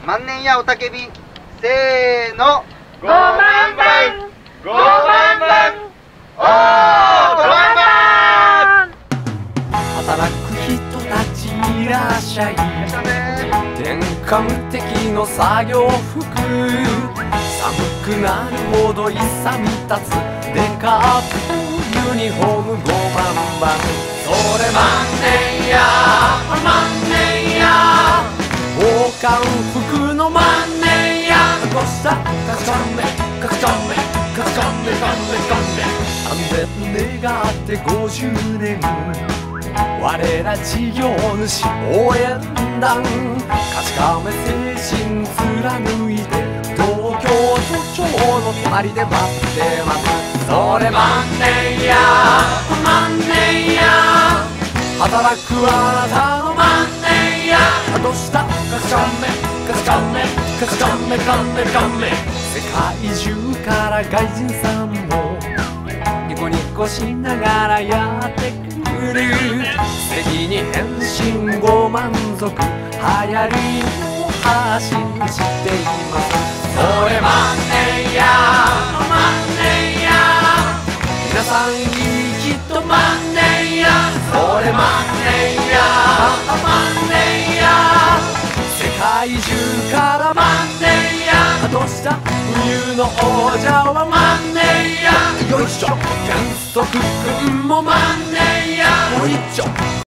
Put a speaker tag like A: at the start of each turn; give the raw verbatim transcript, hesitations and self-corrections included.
A: 万年やおたけび、せーの、
B: ごまんばんごまんばんおーごまんばん。
C: 働く人たちいらっしゃい。天下無敵の作業服、寒くなるほど勇み立つデカープユニフォームごまんばん。それ万年や万年や防寒服の万年やどうしたカチカンメカチカンメカチカンメカンメカンメ安全願ってごじゅうねん我ら事業主応援団カチカメ精神貫いて東京都庁の隣で待ってます。それ万年や万年や働くあなたの万年やどうしたカチカメカチカメカチカメカメカメ世界中から外人さんもニコニコしながらやってくる素敵に変身ご満足流行りを発信しています。それ万年や万年や皆さんいい人万年やそれ万年や万年や世界中から万年やどうした冬の王者は万年やよいしょ原則君も万年やもう一丁